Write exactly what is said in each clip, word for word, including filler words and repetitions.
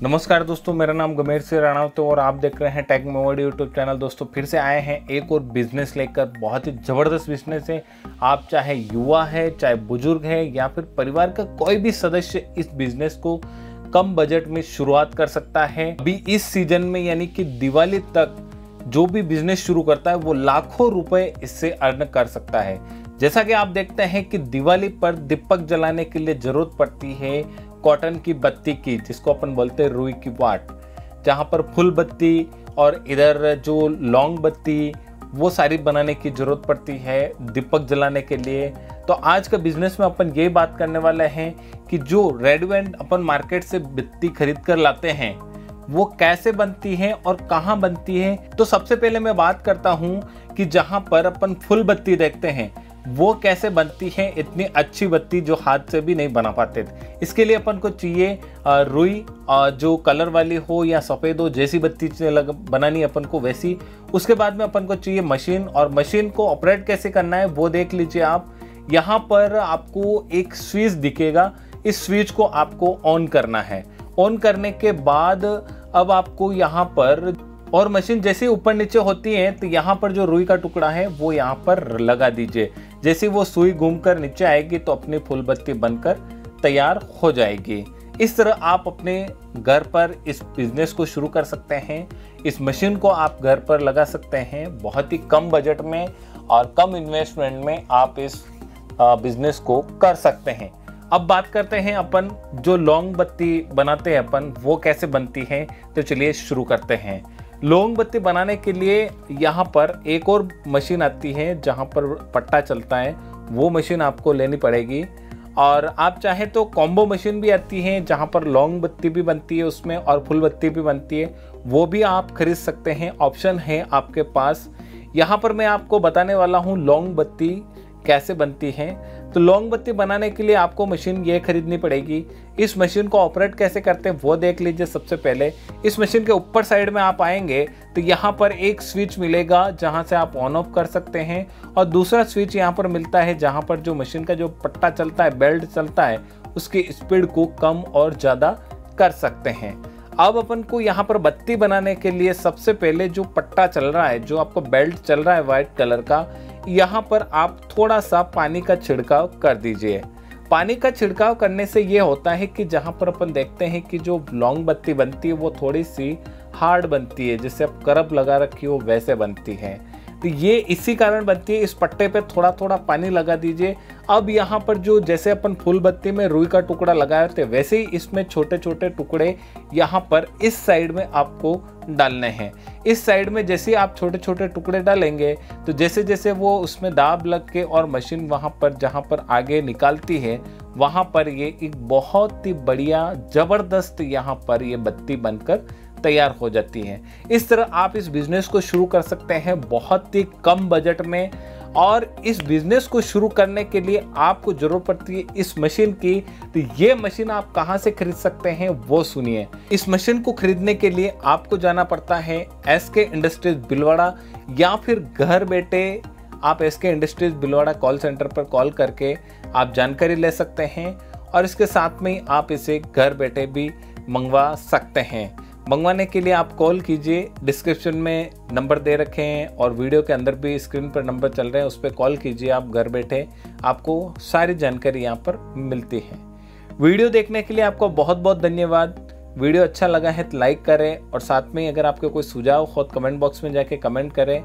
नमस्कार दोस्तों, मेरा नाम गमेर सिंह राणावत और आप देख रहे हैं टेक मोड यूट्यूब चैनल। दोस्तों फिर से आए हैं एक और बिजनेस लेकर। बहुत ही ज़बरदस्त बिजनेस है। आप चाहे युवा है, चाहे बुजुर्ग है या फिर परिवार का कोई भी सदस्य इस बिजनेस को कम बजट में शुरुआत कर सकता है। अभी इस सीजन में यानी कि दिवाली तक जो भी बिजनेस शुरू करता है वो लाखों रुपए इससे अर्न कर सकता है। जैसा कि आप देखते हैं कि दिवाली पर दीपक जलाने के लिए जरूरत पड़ती है कॉटन की बत्ती की, जिसको अपन बोलते हैं रुई की वाट, जहाँ पर फुल बत्ती और इधर जो लौंग बत्ती वो सारी बनाने की जरूरत पड़ती है दीपक जलाने के लिए। तो आज का बिजनेस में अपन ये बात करने वाले हैं कि जो रेडीमेड अपन मार्केट से बत्ती खरीद कर लाते हैं वो कैसे बनती है और कहाँ बनती है। तो सबसे पहले मैं बात करता हूँ कि जहाँ पर अपन फुल बत्ती देखते हैं वो कैसे बनती है। इतनी अच्छी बत्ती जो हाथ से भी नहीं बना पाते थे। इसके लिए अपन को चाहिए रुई, जो कलर वाली हो या सफ़ेद हो, जैसी बत्ती बनानी अपन को वैसी। उसके बाद में अपन को चाहिए मशीन, और मशीन को ऑपरेट कैसे करना है वो देख लीजिए आप। यहाँ पर आपको एक स्विच दिखेगा, इस स्विच को आपको ऑन करना है। ऑन करने के बाद अब आपको यहाँ पर, और मशीन जैसे ऊपर नीचे होती है तो यहाँ पर जो रुई का टुकड़ा है वो यहाँ पर लगा दीजिए। जैसे वो सुई घूमकर नीचे आएगी तो अपनी फुल बत्ती बनकर तैयार हो जाएगी। इस तरह आप अपने घर पर इस बिजनेस को शुरू कर सकते हैं। इस मशीन को आप घर पर लगा सकते हैं बहुत ही कम बजट में और कम इन्वेस्टमेंट में आप इस बिजनेस को कर सकते हैं। अब बात करते हैं अपन जो लौंग बत्ती बनाते हैं अपन वो कैसे बनती है। तो चलिए शुरू करते हैं। लौंग बत्ती बनाने के लिए यहाँ पर एक और मशीन आती है जहाँ पर पट्टा चलता है, वो मशीन आपको लेनी पड़ेगी। और आप चाहे तो कॉम्बो मशीन भी आती है जहाँ पर लौंग बत्ती भी बनती है उसमें और फुल बत्ती भी बनती है, वो भी आप खरीद सकते हैं। ऑप्शन है आपके पास। यहाँ पर मैं आपको बताने वाला हूँ लौंग बत्ती कैसे बनती है। तो लौंग बत्ती बनाने के लिए आपको मशीन ये खरीदनी पड़ेगी। इस मशीन को ऑपरेट कैसे करते हैं वो देख लीजिए। सबसे पहले इस मशीन के ऊपर साइड में आप आएंगे तो यहाँ पर एक स्विच मिलेगा जहाँ से आप ऑन ऑफ कर सकते हैं, और दूसरा स्विच यहाँ पर मिलता है जहाँ पर जो मशीन का जो पट्टा चलता है, बेल्ट चलता है, उसकी स्पीड को कम और ज़्यादा कर सकते हैं। अब अपन को यहाँ पर बत्ती बनाने के लिए सबसे पहले जो पट्टा चल रहा है, जो आपको बेल्ट चल रहा है व्हाइट कलर का, यहाँ पर आप थोड़ा सा पानी का छिड़काव कर दीजिए। पानी का छिड़काव करने से ये होता है कि जहाँ पर अपन देखते हैं कि जो लौंग बत्ती बनती है वो थोड़ी सी हार्ड बनती है, जैसे आप करप लगा रखी हो वैसे बनती है। तो ये इसी कारण बनती है। इस पट्टे पे थोड़ा थोड़ा पानी लगा दीजिए। अब यहाँ पर जो जैसे अपन फुल बत्ती में रुई का टुकड़ा लगाए थे वैसे ही इसमें छोटे छोटे टुकड़े यहाँ पर इस साइड में आपको डालने हैं। इस साइड में जैसे आप छोटे छोटे टुकड़े डालेंगे तो जैसे जैसे वो उसमें दाब लग के और मशीन वहाँ पर जहाँ पर आगे निकालती है वहाँ पर ये एक बहुत ही बढ़िया ज़बरदस्त यहाँ पर ये बत्ती बनकर तैयार हो जाती है। इस तरह आप इस बिजनेस को शुरू कर सकते हैं बहुत ही कम बजट में। और इस बिजनेस को शुरू करने के लिए आपको जरूरत पड़ती है इस मशीन की। तो ये मशीन आप कहां से खरीद सकते हैं वो सुनिए। इस मशीन को खरीदने के लिए आपको जाना पड़ता है एसके इंडस्ट्रीज भिलवाड़ा, या फिर घर बैठे आप SK industries Bhilwara call centre पर कॉल करके आप जानकारी ले सकते हैं। और इसके साथ में आप इसे घर बैठे भी मंगवा सकते हैं। मंगवाने के लिए आप कॉल कीजिए, डिस्क्रिप्शन में नंबर दे रखे हैं और वीडियो के अंदर भी स्क्रीन पर नंबर चल रहे हैं, उस पर कॉल कीजिए। आप घर बैठे आपको सारी जानकारी यहाँ पर मिलती है। वीडियो देखने के लिए आपको बहुत बहुत धन्यवाद। वीडियो अच्छा लगा है तो लाइक करें, और साथ में अगर आपके कोई सुझाव हो तो कमेंट बॉक्स में जाके कमेंट करें,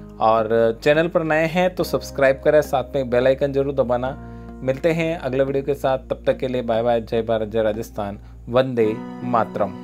और चैनल पर नए हैं तो सब्सक्राइब करें, साथ में बेल आइकन जरूर दबाना। मिलते हैं अगले वीडियो के साथ, तब तक के लिए बाय बाय। जय भारत, जय राजस्थान, वंदे मातरम।